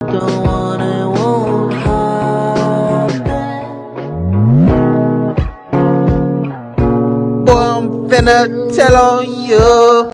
Don't want it, won't happen. Boy, I'm finna tell on you.